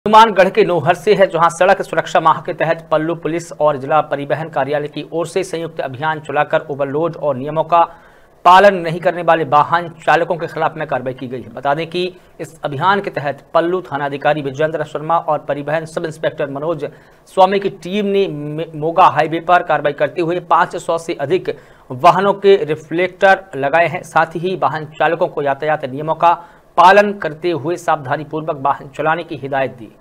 हनुमानगढ़ के नौहर से है, जहां सड़क सुरक्षा माह के तहत पल्लू पुलिस और जिला परिवहन कार्यालय की ओर से संयुक्त अभियान चलाकर ओवरलोड और नियमों का पालन नहीं करने वाले वाहन चालकों के खिलाफ में कार्रवाई की गई है। बता दें कि इस अभियान के तहत पल्लू थानाधिकारी विजेंद्र शर्मा और परिवहन सब इंस्पेक्टर मनोज स्वामी की टीम ने मोगा हाईवे पर कार्रवाई करते हुए 500 से अधिक वाहनों के रिफ्लेक्टर लगाए हैं। साथ ही वाहन चालकों को यातायात नियमों का पालन करते हुए सावधानी पूर्वक वाहन चलाने की हिदायत दी।